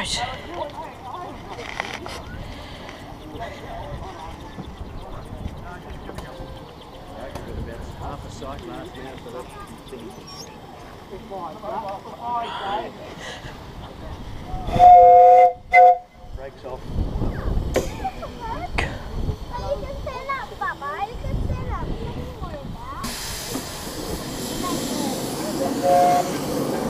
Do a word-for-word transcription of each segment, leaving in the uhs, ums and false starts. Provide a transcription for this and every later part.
Right. Half a cycle last now for that thing. Brakes off. You can stand up, Papa. You can stand up. You don't worry about that.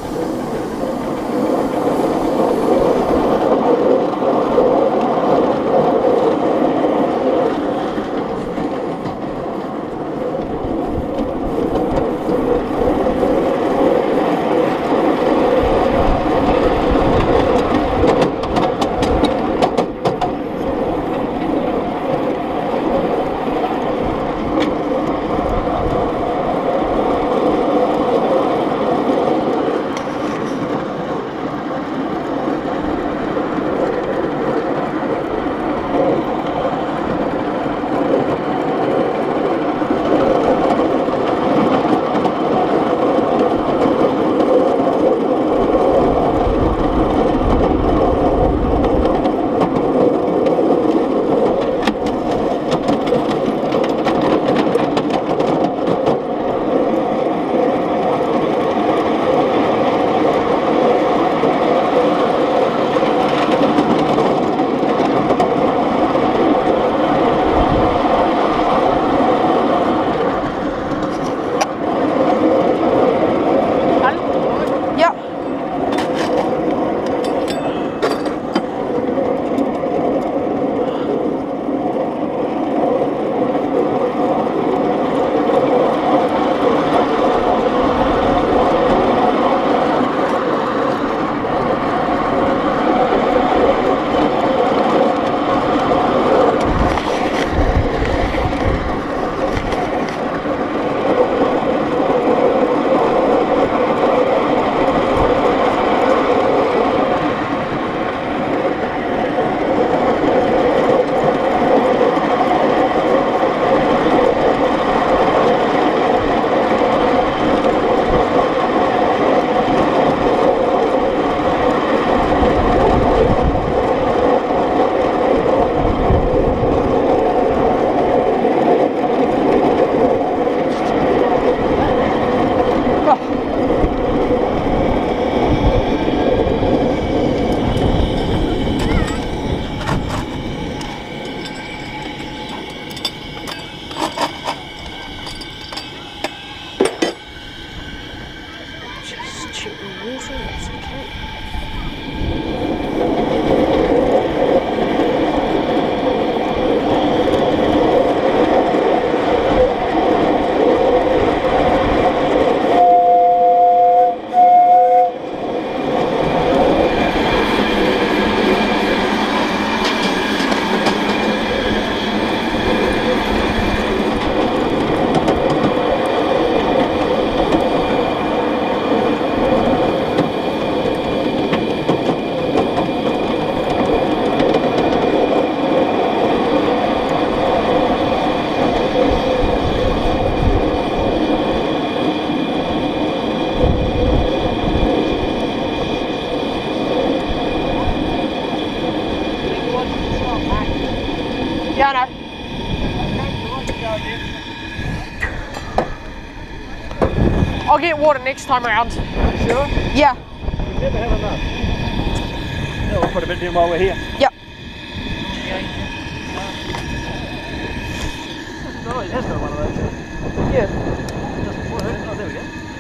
Yeah, I know. I'll get water next time around. Sure? Yeah. We've never had enough. No, we'll put a bit in while we're here. Yep. Oh, it has got one of those. Yeah. It doesn't work. Oh, there we go.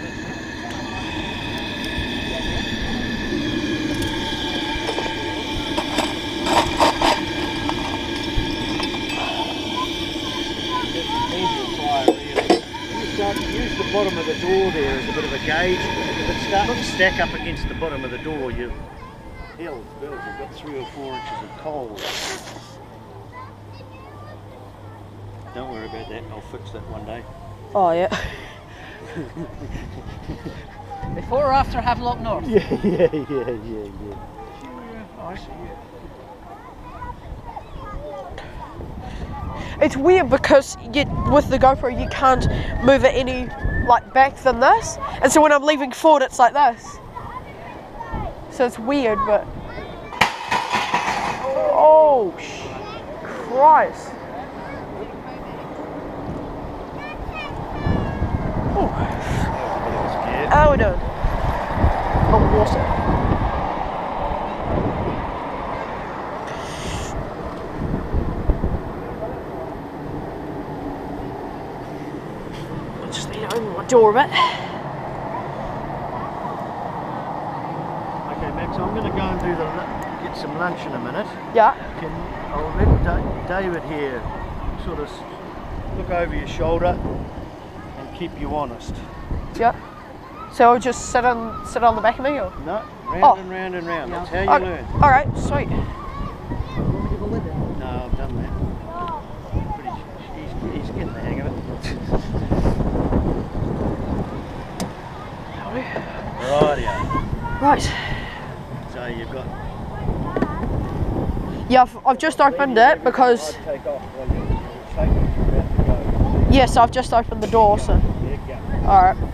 Use the bottom of the door there as a bit of a gauge. If it's starting to stack up against the bottom of the door, you hell, bells, you've got three or four inches of coal. Don't worry about that, I'll fix that one day. Oh yeah. Before or after Havelock North? Yeah, yeah, yeah, yeah, yeah. Oh, I see, yeah. It's weird because you, with the GoPro you can't move it any like back than this, and so when I'm leaving forward it's like this. So it's weird, but Oh, sh Christ. Oh. How are we doing? Oh, water. Just need to open my door a bit. Okay, Max, I'm going to go and do the get some lunch in a minute. Yeah. Can I'll let Da- David here sort of look over your shoulder and keep you honest. Yeah. So I'll just sit on sit on the back of me, or? No, round Oh. and round and round. That's how you Okay. learn. All right, sweet. No, I've done that. Pretty, he's, he's getting the hang of it. Rightio. Right. So you've got. Yeah, I've, I've just opened it because. I'd take off while you're shaking. You're about to go. Yes, I've just opened the door, so. There you go. All right.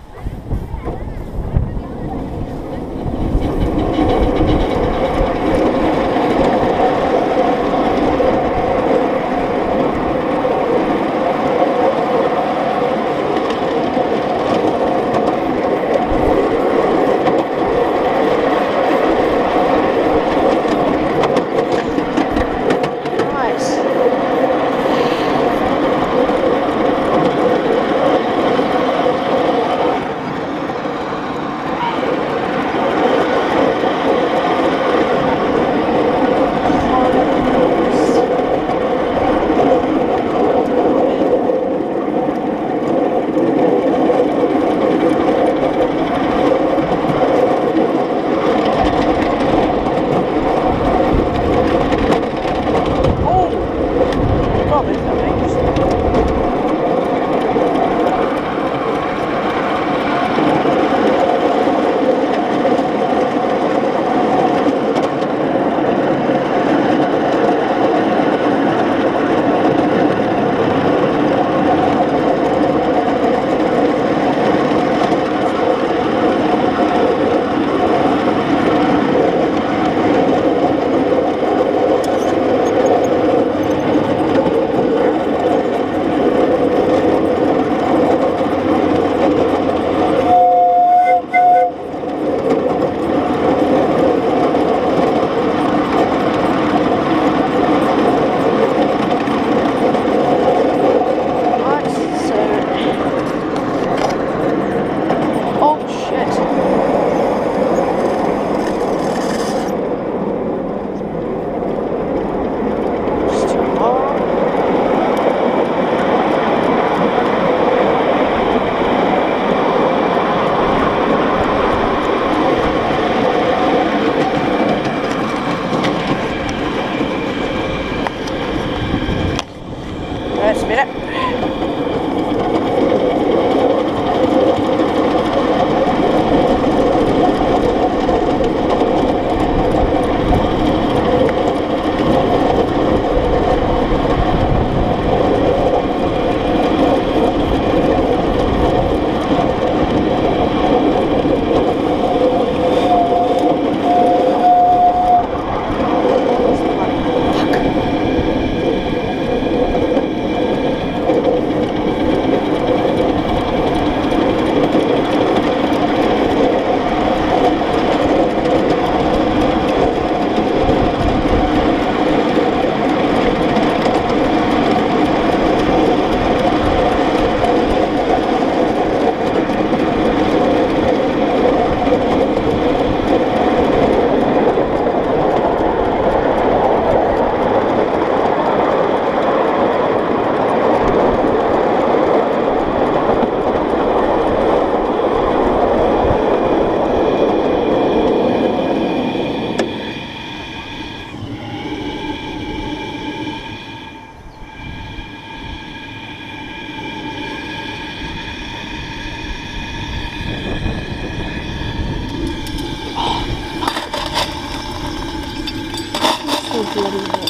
bloody hot.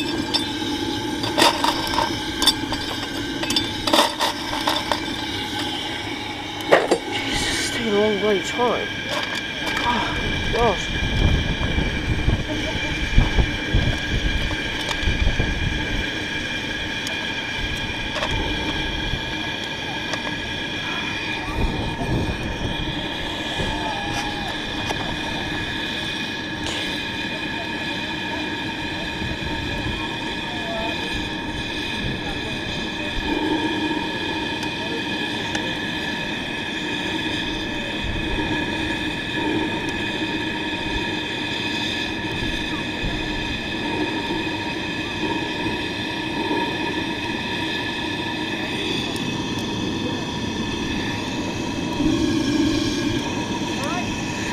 Jesus, it's taking a long bloody time. Oh, gosh.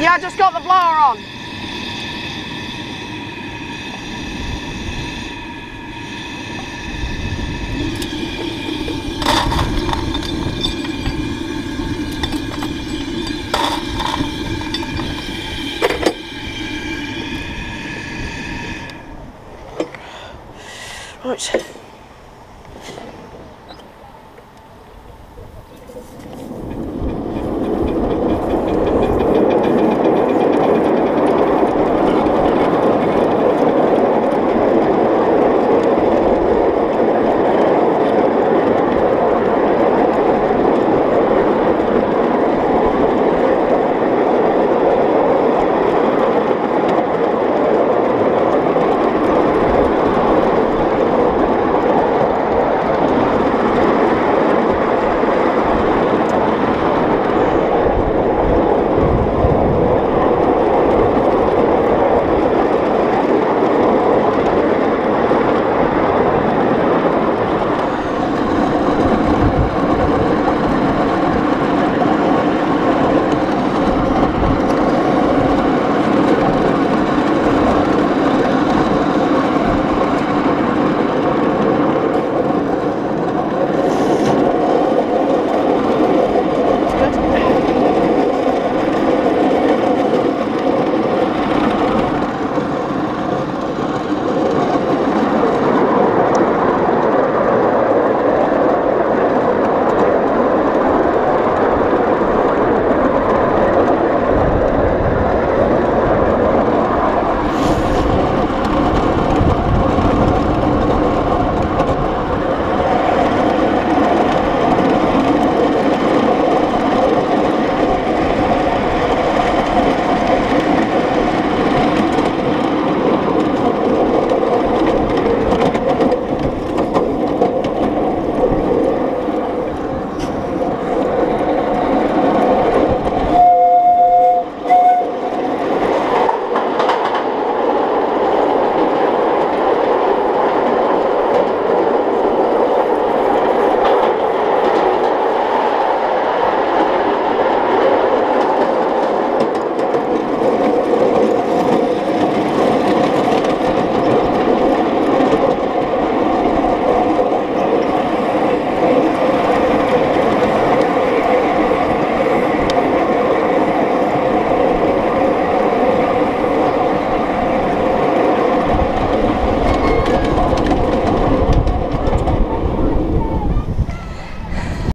Yeah, I just got the blower on. Right.